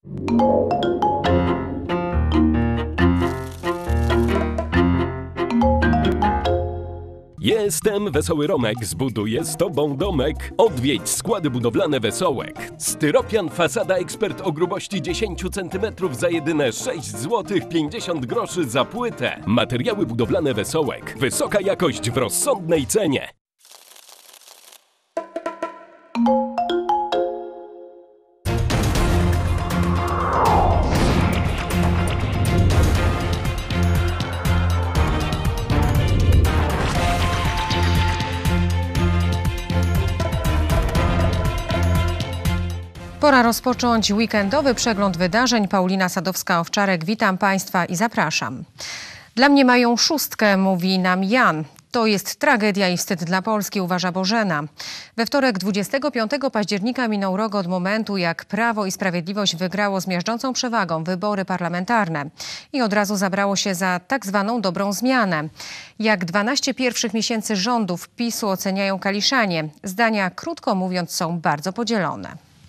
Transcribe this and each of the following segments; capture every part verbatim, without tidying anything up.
Jestem Wesoły Romek, zbuduję z tobą domek. Odwiedź składy budowlane Wesołek. Styropian Fasada Ekspert o grubości dziesięć centymetrów za jedyne sześć złotych pięćdziesiąt groszy za płytę. Materiały budowlane Wesołek. Wysoka jakość w rozsądnej cenie. Pora rozpocząć weekendowy przegląd wydarzeń. Paulina Sadowska-Owczarek, witam Państwa i zapraszam. Dla mnie mają szóstkę, mówi nam Jan. To jest tragedia i wstyd dla Polski, uważa Bożena. We wtorek dwudziestego piątego października minął rok od momentu, jak Prawo i Sprawiedliwość wygrało z miażdżącą przewagą wybory parlamentarne. I od razu zabrało się za tak zwaną dobrą zmianę. Jak dwanaście pierwszych miesięcy rządów PiSu oceniają Kaliszanie. Zdania, krótko mówiąc, są bardzo podzielone.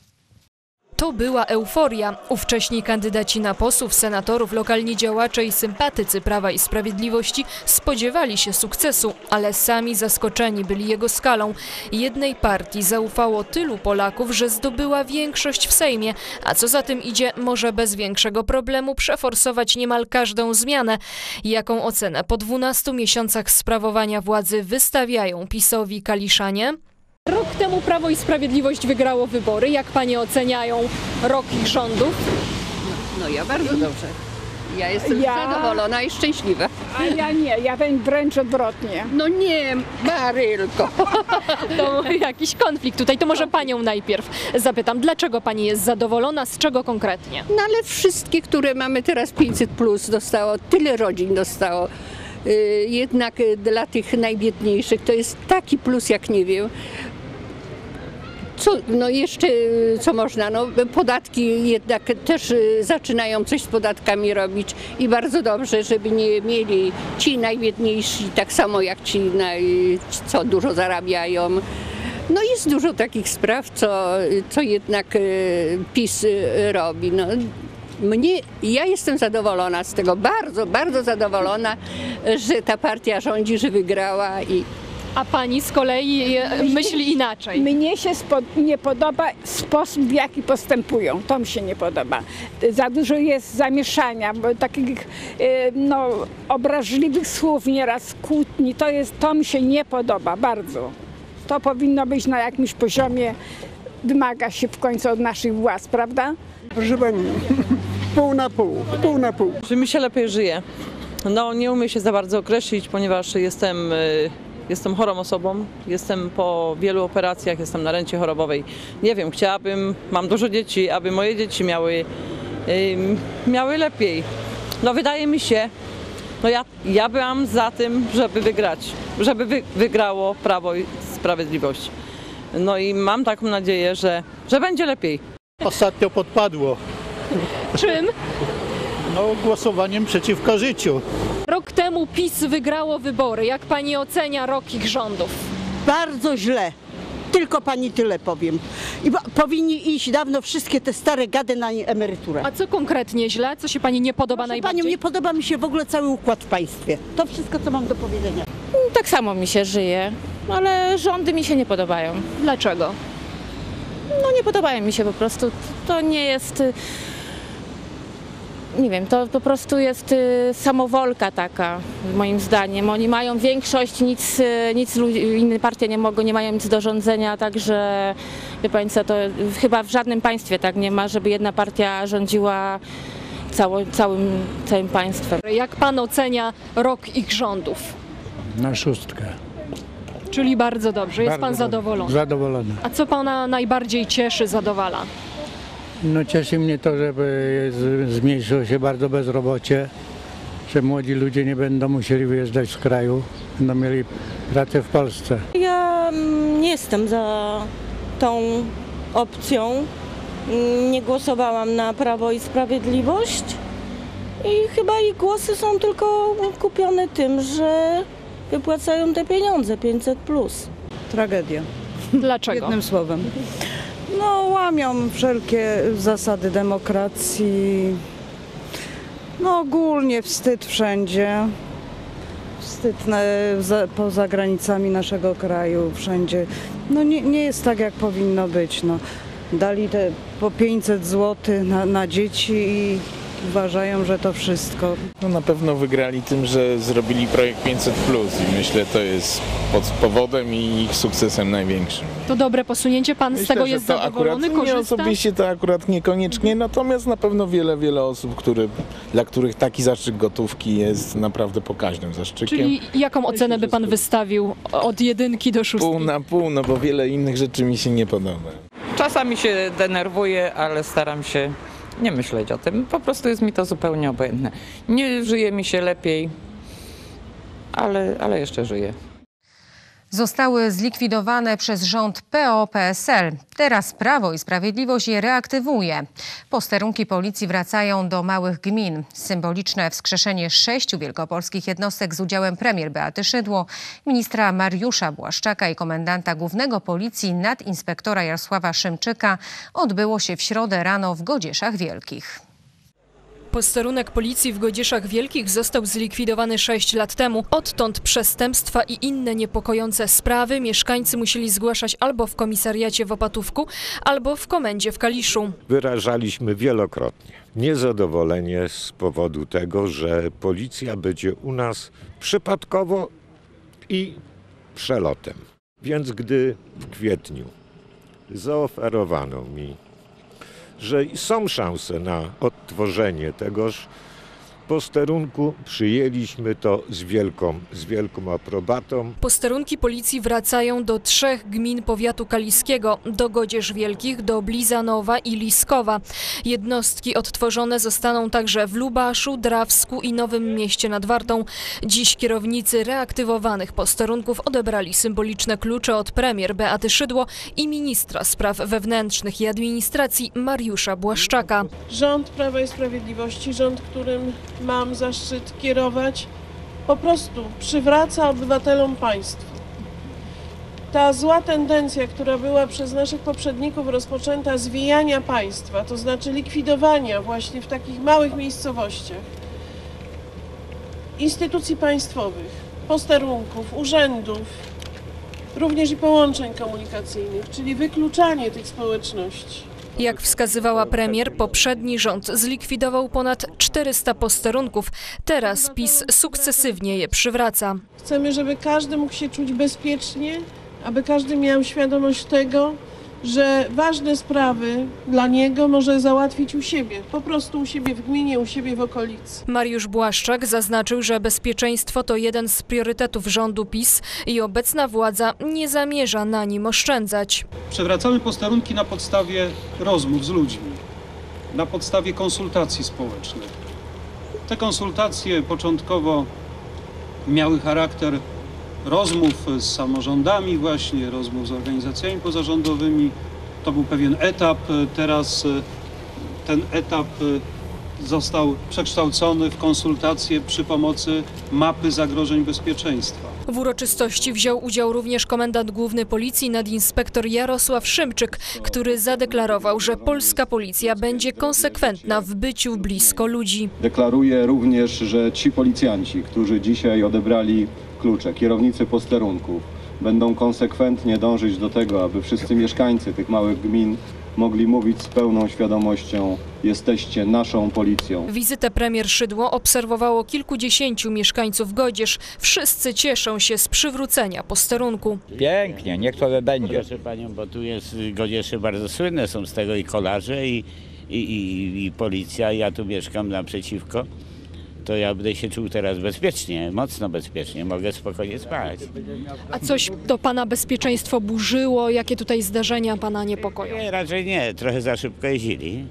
To była euforia. Ówcześni kandydaci na posłów, senatorów, lokalni działacze i sympatycy Prawa i Sprawiedliwości spodziewali się sukcesu, ale sami zaskoczeni byli jego skalą. Jednej partii zaufało tylu Polaków, że zdobyła większość w Sejmie, a co za tym idzie, może bez większego problemu przeforsować niemal każdą zmianę. Jaką ocenę po dwunastu miesiącach sprawowania władzy wystawiają PiS-owi Kaliszanie? Rok temu Prawo i Sprawiedliwość wygrało wybory. Jak panie oceniają rok ich rządów? No, no ja bardzo dobrze. Ja jestem ja... zadowolona i szczęśliwa. A ja nie, ja wręcz odwrotnie. No nie, Marylko. To jakiś konflikt tutaj. To może panią najpierw zapytam. Dlaczego pani jest zadowolona? Z czego konkretnie? No ale wszystkie, które mamy teraz pięćset plus dostało, tyle rodzin dostało. Jednak dla tych najbiedniejszych to jest taki plus, jak nie wiem. Co, no jeszcze co można, no podatki jednak też zaczynają coś z podatkami robić i bardzo dobrze, żeby nie mieli ci najbiedniejsi tak samo jak ci, naj, co dużo zarabiają. No jest dużo takich spraw, co, co jednak PiS robi. No. Mnie, ja jestem zadowolona z tego, bardzo, bardzo zadowolona, że ta partia rządzi, że wygrała. I... A pani z kolei myśli inaczej? Mnie się nie podoba sposób, w jaki postępują. To mi się nie podoba. Za dużo jest zamieszania, bo takich no, obraźliwych słów, nieraz kłótni. To, jest, to mi się nie podoba bardzo. To powinno być na jakimś poziomie, wymaga się w końcu od naszych władz, prawda? Proszę pani, pół na pół, pół na pół. Że mi się lepiej żyje. No nie umiem się za bardzo określić, ponieważ jestem, jestem chorą osobą, jestem po wielu operacjach, jestem na rencie chorobowej. Nie wiem, chciałabym, mam dużo dzieci, aby moje dzieci miały, miały lepiej. No wydaje mi się, no ja, ja byłam za tym, żeby wygrać, żeby wy, wygrało Prawo i Sprawiedliwość. No i mam taką nadzieję, że, że będzie lepiej. Ostatnio podpadło. Czym? No głosowaniem przeciwko życiu. Rok temu PiS wygrało wybory. Jak pani ocenia rok ich rządów? Bardzo źle. Tylko pani tyle powiem. I powinni iść dawno wszystkie te stare gady na emeryturę. A co konkretnie źle? Co się pani nie podoba Proszę najbardziej? Panią, nie podoba mi się w ogóle cały układ w państwie. To wszystko, co mam do powiedzenia. Tak samo mi się żyje, ale rządy mi się nie podobają. Dlaczego? No nie podobają mi się po prostu. To nie jest, nie wiem, to po prostu jest samowolka taka, moim zdaniem. Oni mają większość, nic, nic inne partie nie mogą, nie mają nic do rządzenia, także wie pani co, to chyba w żadnym państwie tak nie ma, żeby jedna partia rządziła cało, całym, całym państwem. Jak pan ocenia rok ich rządów? Na szóstkę. Czyli bardzo dobrze, jest Bardzo pan zadowolony. Zadowolony. A co pana najbardziej cieszy, zadowala? No cieszy mnie to, że zmniejszyło się bardzo bezrobocie, że młodzi ludzie nie będą musieli wyjeżdżać z kraju, będą mieli pracę w Polsce. Ja nie jestem za tą opcją. Nie głosowałam na Prawo i Sprawiedliwość i chyba ich głosy są tylko kupione tym, że wypłacają te pieniądze pięćset plus. Tragedia. Dlaczego? Jednym słowem. No, łamią wszelkie zasady demokracji. No ogólnie wstyd wszędzie. Wstyd na, za, poza granicami naszego kraju, wszędzie. No nie, nie jest tak, jak powinno być. No. Dali te po pięćset złotych na, na dzieci i uważają, że to wszystko. No na pewno wygrali tym, że zrobili projekt pięćset plus i myślę, to jest pod powodem i ich sukcesem największym. To dobre posunięcie, pan Myślę, z tego że jest to zadowolony, akurat, korzysta? Nie, osobiście to akurat niekoniecznie, natomiast na pewno wiele, wiele osób, które, dla których taki zastrzyk gotówki jest naprawdę pokaźnym zastrzykiem. Czyli jaką ocenę by pan wystawił od jedynki do szóstki? Pół na pół, no bo wiele innych rzeczy mi się nie podoba. Czasami się denerwuję, ale staram się nie myśleć o tym. Po prostu jest mi to zupełnie obojętne. Nie żyje mi się lepiej, ale, ale jeszcze żyję. Zostały zlikwidowane przez rząd P O P S L. Teraz Prawo i Sprawiedliwość je reaktywuje. Posterunki policji wracają do małych gmin. Symboliczne wskrzeszenie sześciu wielkopolskich jednostek z udziałem premier Beaty Szydło, ministra Mariusza Błaszczaka i komendanta głównego policji nadinspektora Jarosława Szymczyka odbyło się w środę rano w Godzieszach Wielkich. Posterunek policji w Godzieszach Wielkich został zlikwidowany sześć lat temu. Odtąd przestępstwa i inne niepokojące sprawy mieszkańcy musieli zgłaszać albo w komisariacie w Opatówku, albo w komendzie w Kaliszu. Wyrażaliśmy wielokrotnie niezadowolenie z powodu tego, że policja będzie u nas przypadkowo i przelotem. Więc gdy w kwietniu zaoferowano mi, że są szanse na odtworzenie tegoż posterunku, przyjęliśmy to z wielką, z wielką aprobatą. Posterunki policji wracają do trzech gmin powiatu kaliskiego, do Godzież Wielkich, do Blizanowa i Liskowa. Jednostki odtworzone zostaną także w Lubaszu, Drawsku i Nowym Mieście nad Wartą. Dziś kierownicy reaktywowanych posterunków odebrali symboliczne klucze od premier Beaty Szydło i ministra spraw wewnętrznych i administracji Mariusza Błaszczaka. Rząd Prawa i Sprawiedliwości, rząd, którym mam zaszczyt kierować, po prostu przywraca obywatelom państwo. Ta zła tendencja, która była przez naszych poprzedników rozpoczęta, zwijania państwa, to znaczy likwidowania właśnie w takich małych miejscowościach instytucji państwowych, posterunków, urzędów, również i połączeń komunikacyjnych, czyli wykluczanie tych społeczności. Jak wskazywała premier, poprzedni rząd zlikwidował ponad czterysta posterunków. Teraz PiS sukcesywnie je przywraca. Chcemy, żeby każdy mógł się czuć bezpiecznie, aby każdy miał świadomość tego, że ważne sprawy dla niego może załatwić u siebie, po prostu u siebie w gminie, u siebie w okolicy. Mariusz Błaszczak zaznaczył, że bezpieczeństwo to jeden z priorytetów rządu PiS i obecna władza nie zamierza na nim oszczędzać. Przywracamy posterunki na podstawie rozmów z ludźmi, na podstawie konsultacji społecznych. Te konsultacje początkowo miały charakter rozmów z samorządami właśnie, rozmów z organizacjami pozarządowymi. To był pewien etap. Teraz ten etap został przekształcony w konsultacje przy pomocy mapy zagrożeń bezpieczeństwa. W uroczystości wziął udział również komendant główny policji nadinspektor Jarosław Szymczyk, który zadeklarował, że polska policja będzie konsekwentna w byciu blisko ludzi. Deklaruję również, że ci policjanci, którzy dzisiaj odebrali klucze, kierownicy posterunków, będą konsekwentnie dążyć do tego, aby wszyscy mieszkańcy tych małych gmin mogli mówić z pełną świadomością: jesteście naszą policją. Wizytę premier Szydło obserwowało kilkudziesięciu mieszkańców Godzież. Wszyscy cieszą się z przywrócenia posterunku. Pięknie, niech to będzie. Proszę panią, bo tu jest Godziesze bardzo słynne są z tego i kolarze i, i, i, i policja. Ja tu mieszkam naprzeciwko. To ja będę się czuł teraz bezpiecznie, mocno bezpiecznie, mogę spokojnie spać. A coś to pana bezpieczeństwo burzyło? Jakie tutaj zdarzenia pana niepokoją? Nie, raczej nie, trochę za szybko jeździli,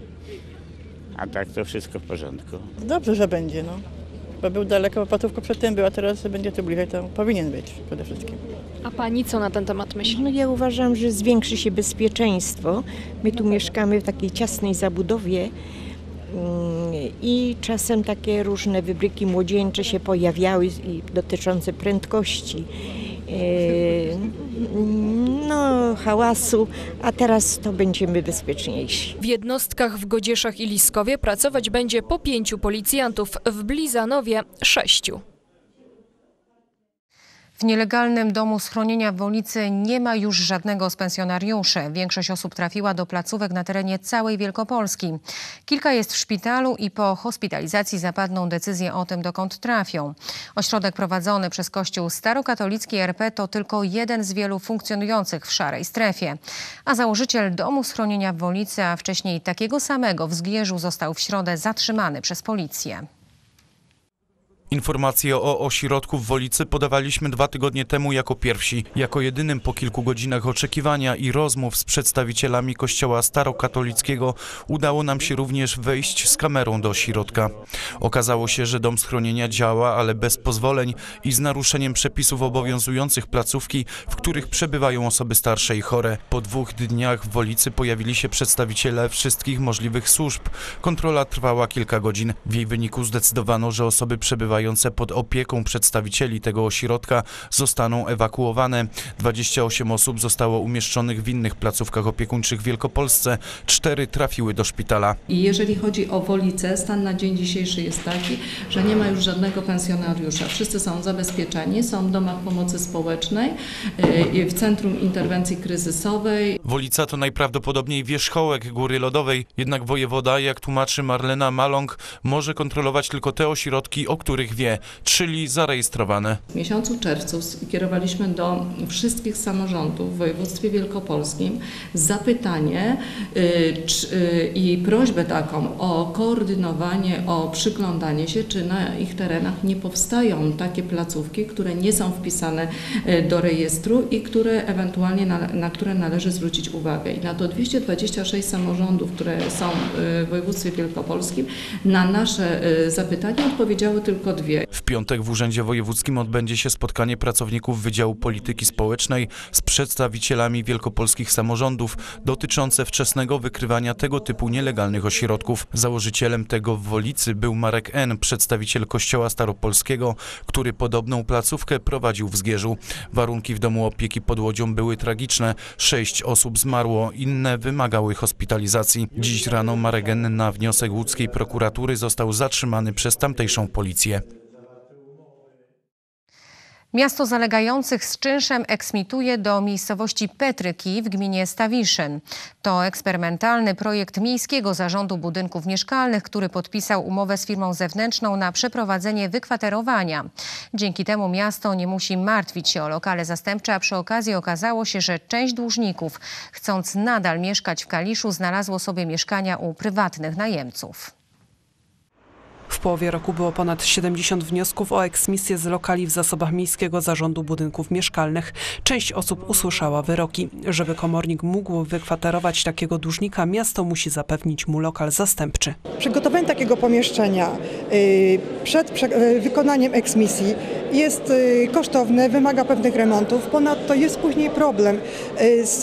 a tak to wszystko w porządku. Dobrze, że będzie, no. Bo był daleko, Opatówko przedtem był, a teraz będzie tu bliżej, to powinien być przede wszystkim. A pani co na ten temat myśli? No ja uważam, że zwiększy się bezpieczeństwo. My tu mieszkamy w takiej ciasnej zabudowie, i czasem takie różne wybryki młodzieńcze się pojawiały dotyczące prędkości. no, hałasu, a teraz to będziemy bezpieczniejsi. W jednostkach w Godzieszach i Liskowie pracować będzie po pięciu policjantów, w Blizanowie sześciu. W nielegalnym domu schronienia w Wolicy nie ma już żadnego z pensjonariuszy. Większość osób trafiła do placówek na terenie całej Wielkopolski. Kilka jest w szpitalu i po hospitalizacji zapadną decyzje o tym, dokąd trafią. Ośrodek prowadzony przez Kościół Starokatolicki R P to tylko jeden z wielu funkcjonujących w szarej strefie. A założyciel domu schronienia w Wolicy, a wcześniej takiego samego w Zgierzu, został w środę zatrzymany przez policję. Informacje o ośrodku w Wolicy podawaliśmy dwa tygodnie temu jako pierwsi. Jako jedynym po kilku godzinach oczekiwania i rozmów z przedstawicielami Kościoła Starokatolickiego udało nam się również wejść z kamerą do ośrodka. Okazało się, że dom schronienia działa, ale bez pozwoleń i z naruszeniem przepisów obowiązujących placówki, w których przebywają osoby starsze i chore. Po dwóch dniach w Wolicy pojawili się przedstawiciele wszystkich możliwych służb. Kontrola trwała kilka godzin. W jej wyniku zdecydowano, że osoby przebywające pod opieką przedstawicieli tego ośrodka zostaną ewakuowane. dwadzieścia osiem osób zostało umieszczonych w innych placówkach opiekuńczych w Wielkopolsce, cztery trafiły do szpitala. I jeżeli chodzi o Wolicę, stan na dzień dzisiejszy jest taki, że nie ma już żadnego pensjonariusza. Wszyscy są zabezpieczeni, są w domach pomocy społecznej, w Centrum Interwencji Kryzysowej. Wolica to najprawdopodobniej wierzchołek Góry Lodowej, jednak wojewoda, jak tłumaczy Marlena Maląg, może kontrolować tylko te ośrodki, o których wie, czyli zarejestrowane. W miesiącu czerwcu skierowaliśmy do wszystkich samorządów w województwie wielkopolskim zapytanie y, czy, y, i prośbę taką o koordynowanie, o przyglądanie się, czy na ich terenach nie powstają takie placówki, które nie są wpisane do rejestru i które ewentualnie na, na które należy zwrócić uwagę. I na to dwieście dwadzieścia sześć samorządów, które są w województwie wielkopolskim, na nasze zapytanie odpowiedziały tylko dwie. W piątek w Urzędzie Wojewódzkim odbędzie się spotkanie pracowników Wydziału Polityki Społecznej z przedstawicielami wielkopolskich samorządów dotyczące wczesnego wykrywania tego typu nielegalnych ośrodków. Założycielem tego w Wolicy był Marek N., przedstawiciel Kościoła Staropolskiego, który podobną placówkę prowadził w Zgierzu. Warunki w domu opieki pod Łodzią były tragiczne. Sześć osób zmarło, inne wymagały hospitalizacji. Dziś rano Marek N. na wniosek łódzkiej prokuratury został zatrzymany przez tamtejszą policję. Miasto zalegających z czynszem eksmituje do miejscowości Petryki w gminie Stawiszyn. To eksperymentalny projekt Miejskiego Zarządu Budynków Mieszkalnych, który podpisał umowę z firmą zewnętrzną na przeprowadzenie wykwaterowania. Dzięki temu miasto nie musi martwić się o lokale zastępcze, a przy okazji okazało się, że część dłużników, chcąc nadal mieszkać w Kaliszu, znalazło sobie mieszkania u prywatnych najemców. W połowie roku było ponad siedemdziesiąt wniosków o eksmisję z lokali w zasobach Miejskiego Zarządu Budynków Mieszkalnych. Część osób usłyszała wyroki. Żeby komornik mógł wykwaterować takiego dłużnika, miasto musi zapewnić mu lokal zastępczy. Przygotowanie takiego pomieszczenia przed wykonaniem eksmisji jest kosztowne, wymaga pewnych remontów. Ponadto jest później problem z,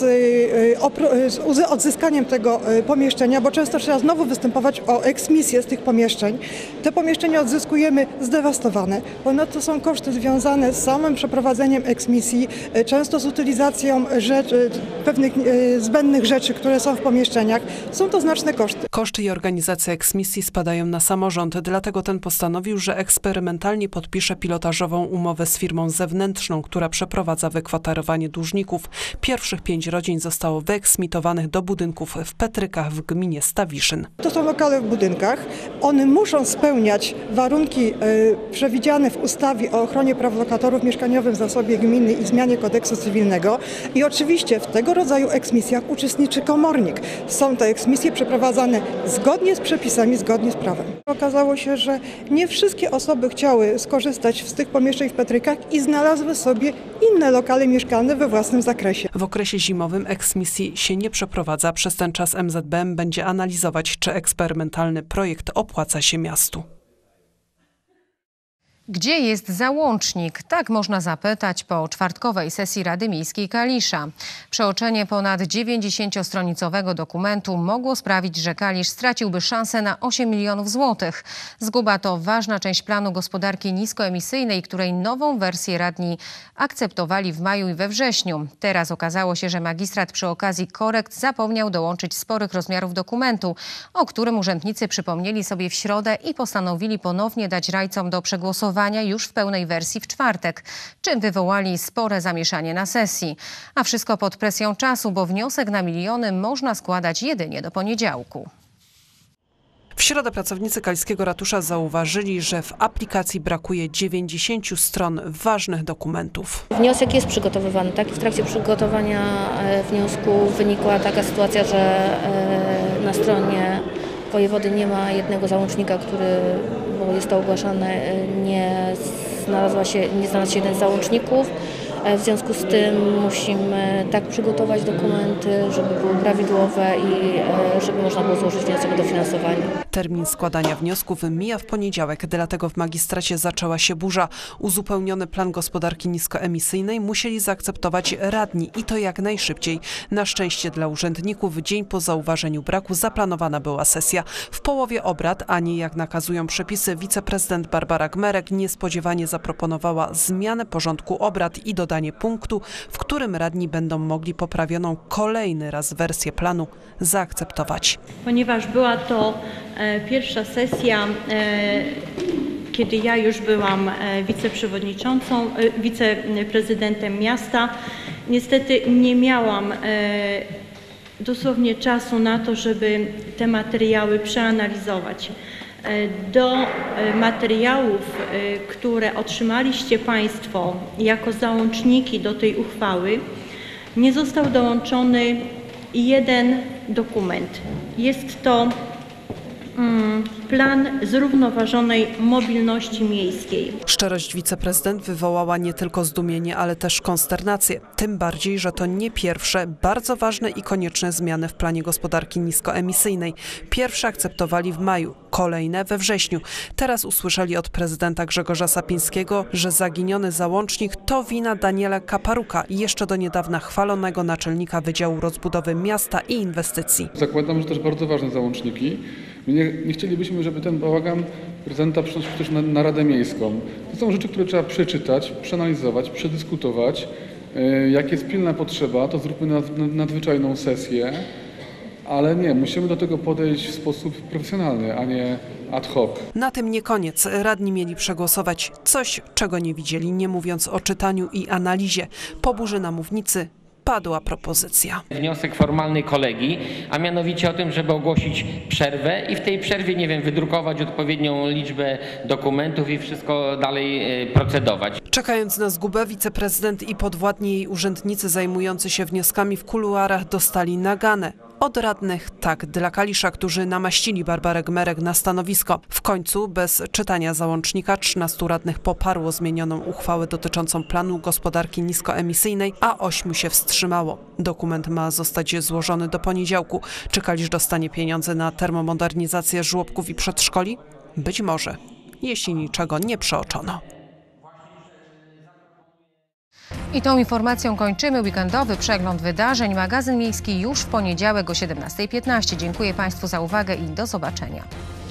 z odzyskaniem tego pomieszczenia, bo często trzeba znowu występować o eksmisję z tych pomieszczeń. Te pomieszczenia odzyskujemy zdewastowane. Ponadto są koszty związane z samym przeprowadzeniem eksmisji, często z utylizacją rzeczy, pewnych zbędnych rzeczy, które są w pomieszczeniach. Są to znaczne koszty. Koszty i organizacja eksmisji spadają na samorząd, dlatego ten postanowił, że eksperymentalnie podpisze pilotażową umowę z firmą zewnętrzną, która przeprowadza wykwaterowanie dłużników. Pierwszych pięć rodzin zostało wyeksmitowanych do budynków w Petrykach w gminie Stawiszyn. To są lokale w budynkach. One muszą spełniać warunki y, przewidziane w ustawie o ochronie praw lokatorów mieszkaniowych w zasobie gminy i zmianie kodeksu cywilnego. I oczywiście w tego rodzaju eksmisjach uczestniczy komornik. Są te eksmisje przeprowadzane zgodnie z przepisami, zgodnie z prawem. Okazało się, że nie wszystkie osoby chciały skorzystać z tych pomieszczeń w Petrykach i znalazły sobie inne lokale mieszkalne we własnym zakresie. W okresie zimowym eksmisji się nie przeprowadza. Przez ten czas M Z B M będzie analizować, czy eksperymentalny projekt opłaca się miastu. Gdzie jest załącznik? Tak można zapytać po czwartkowej sesji Rady Miejskiej Kalisza. Przeoczenie ponad dziewięćdziesięciostronicowego dokumentu mogło sprawić, że Kalisz straciłby szansę na osiem milionów złotych. Zguba to ważna część planu gospodarki niskoemisyjnej, której nową wersję radni akceptowali w maju i we wrześniu. Teraz okazało się, że magistrat przy okazji korekt zapomniał dołączyć sporych rozmiarów dokumentu, o którym urzędnicy przypomnieli sobie w środę i postanowili ponownie dać rajcom do przegłosowania już w pełnej wersji w czwartek, czym wywołali spore zamieszanie na sesji. A wszystko pod presją czasu, bo wniosek na miliony można składać jedynie do poniedziałku. W środę pracownicy kaliskiego ratusza zauważyli, że w aplikacji brakuje dziewięćdziesięciu stron ważnych dokumentów. Wniosek jest przygotowywany, tak? W trakcie przygotowania wniosku wynikła taka sytuacja, że na stronie wojewody nie ma jednego załącznika, który, bo jest to ogłaszane, nie, znalazła się, nie znalazł się jeden z załączników. W związku z tym musimy tak przygotować dokumenty, żeby były prawidłowe i żeby można było złożyć wniosek o dofinansowanie. Termin składania wniosków mija w poniedziałek, dlatego w magistracie zaczęła się burza. Uzupełniony plan gospodarki niskoemisyjnej musieli zaakceptować radni i to jak najszybciej. Na szczęście dla urzędników dzień po zauważeniu braku zaplanowana była sesja. W połowie obrad, a nie jak nakazują przepisy, wiceprezydent Barbara Gmerek niespodziewanie zaproponowała zmianę porządku obrad i dodanie punktu, w którym radni będą mogli poprawioną kolejny raz wersję planu zaakceptować. Ponieważ była to e, pierwsza sesja, e, kiedy ja już byłam e, wiceprzewodniczącą, e, wiceprezydentem miasta, niestety nie miałam e, dosłownie czasu na to, żeby te materiały przeanalizować. Do materiałów, które otrzymaliście Państwo jako załączniki do tej uchwały, nie został dołączony jeden dokument. Jest to plan zrównoważonej mobilności miejskiej. Szczerość wiceprezydent wywołała nie tylko zdumienie, ale też konsternację. Tym bardziej, że to nie pierwsze, bardzo ważne i konieczne zmiany w planie gospodarki niskoemisyjnej. Pierwsze akceptowali w maju, kolejne we wrześniu. Teraz usłyszeli od prezydenta Grzegorza Sapińskiego, że zaginiony załącznik to wina Daniela Kaparuka, jeszcze do niedawna chwalonego naczelnika Wydziału Rozbudowy Miasta i Inwestycji. Zakładam, że też bardzo ważne załączniki. Nie, nie chcielibyśmy, żeby ten bałagan prezydenta przynosił też na, na Radę Miejską. To są rzeczy, które trzeba przeczytać, przeanalizować, przedyskutować. Yy, jak jest pilna potrzeba, to zróbmy nad, nad, nadzwyczajną sesję, ale nie, musimy do tego podejść w sposób profesjonalny, a nie ad hoc. Na tym nie koniec. Radni mieli przegłosować coś, czego nie widzieli, nie mówiąc o czytaniu i analizie. Po burzy na mównicy padła propozycja. Wniosek formalny kolegi, a mianowicie o tym, żeby ogłosić przerwę i w tej przerwie, nie wiem, wydrukować odpowiednią liczbę dokumentów i wszystko dalej procedować. Czekając na zgubę, wiceprezydent i podwładni jej urzędnicy zajmujący się wnioskami w kuluarach dostali naganę. Od radnych tak dla Kalisza, którzy namaścili Barbarę Gmerek na stanowisko. W końcu, bez czytania załącznika, trzynastu radnych poparło zmienioną uchwałę dotyczącą planu gospodarki niskoemisyjnej, a ośmiu się wstrzymało. Dokument ma zostać złożony do poniedziałku. Czy Kalisz dostanie pieniądze na termomodernizację żłobków i przedszkoli? Być może, jeśli niczego nie przeoczono. I tą informacją kończymy weekendowy przegląd wydarzeń. Magazyn miejski już w poniedziałek o siedemnastej piętnaście. Dziękuję Państwu za uwagę i do zobaczenia.